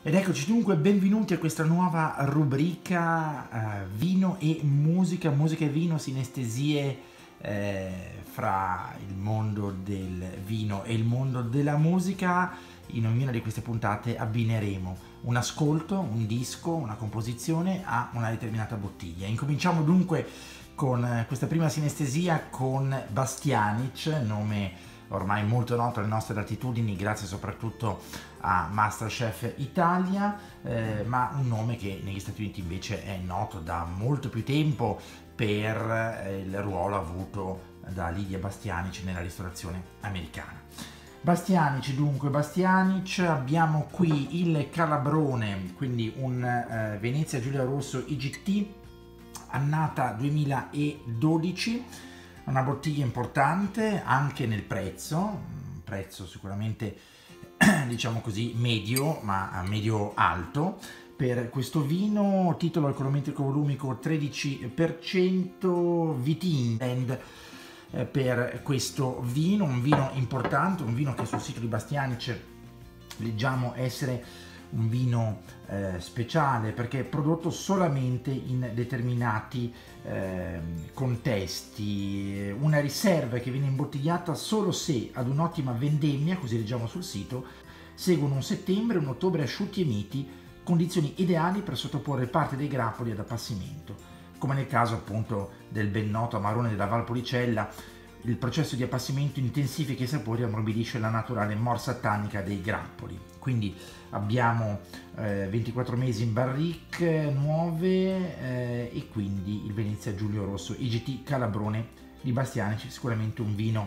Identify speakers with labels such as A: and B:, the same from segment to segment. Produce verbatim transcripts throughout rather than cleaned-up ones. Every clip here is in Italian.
A: Ed eccoci dunque, benvenuti a questa nuova rubrica eh, vino e musica, musica e vino, sinestesie eh, fra il mondo del vino e il mondo della musica. In ognuna di queste puntate abbineremo un ascolto, un disco, una composizione a una determinata bottiglia. Incominciamo dunque con questa prima sinestesia con Bastianic, nome ormai molto noto alle nostre latitudini grazie soprattutto a MasterChef Italia, eh, ma un nome che negli Stati Uniti invece è noto da molto più tempo per eh, il ruolo avuto da Lidia Bastianic nella ristorazione americana. Bastianic dunque, Bastianic, abbiamo qui il Calabrone, quindi un eh, Venezia Giulia Rosso I G T, annata duemiladodici, una bottiglia importante anche nel prezzo, un prezzo sicuramente diciamo così medio, ma medio alto per questo vino, titolo alcolometrico volumico tredici per cento, Vitin per questo vino, un vino importante, un vino che sul sito di Bastianic leggiamo essere un vino eh, speciale perché è prodotto solamente in determinati eh, contesti, una riserva che viene imbottigliata solo se ad un'ottima vendemmia, così leggiamo sul sito, seguono un settembre e un ottobre asciutti e miti, condizioni ideali per sottoporre parte dei grappoli ad appassimento, come nel caso appunto del ben noto Amarone della Valpolicella. Il processo di appassimento intensifica i sapori e ammorbidisce la naturale morsa tannica dei grappoli. Quindi abbiamo eh, ventiquattro mesi in barrique nuove eh, e quindi il Venezia Giulia Rosso I G T Calabrone di Bastianic, sicuramente un vino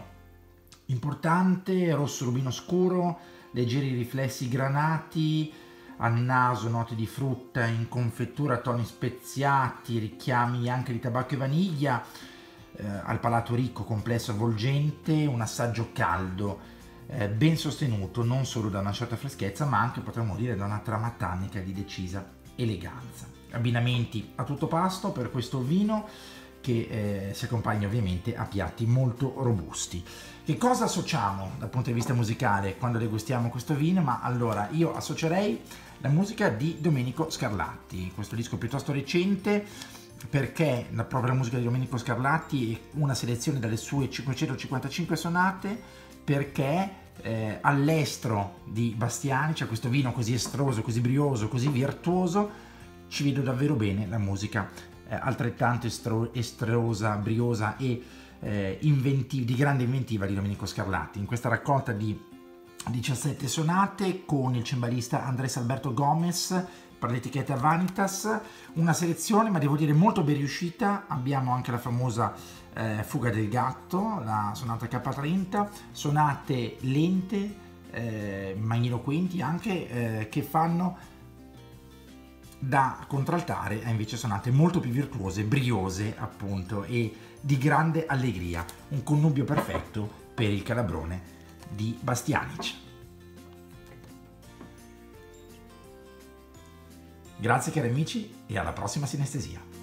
A: importante, rosso rubino scuro, leggeri riflessi granati, al naso note di frutta, in confettura toni speziati, richiami anche di tabacco e vaniglia, eh, al palato ricco, complesso, avvolgente, un assaggio caldo, eh, ben sostenuto non solo da una certa freschezza ma anche, potremmo dire, da una trama tannica di decisa eleganza. Abbinamenti a tutto pasto per questo vino che eh, si accompagna ovviamente a piatti molto robusti. Che cosa associamo dal punto di vista musicale quando degustiamo questo vino? Ma allora io associerei la musica di Domenico Scarlatti, questo disco piuttosto recente, perché la propria musica di Domenico Scarlatti è una selezione dalle sue cinquecentocinquantacinque sonate, perché eh, all'estero di Bastianic, cioè questo vino così estroso, così brioso, così virtuoso, ci vedo davvero bene la musica eh, altrettanto estro, estrosa, briosa e eh, inventiva, di grande inventiva di Domenico Scarlatti. In questa raccolta di diciassette sonate con il cembalista Andrés Alberto Gomez per l'etichetta Vanitas, una selezione ma devo dire molto ben riuscita. Abbiamo anche la famosa eh, Fuga del gatto, la sonata K trenta, sonate lente eh, ma ineloquenti anche, eh, che fanno da contraltare a invece sonate molto più virtuose, briose appunto e di grande allegria, un connubio perfetto per il Calabrone di Bastianic. Grazie cari amici e alla prossima sinestesia.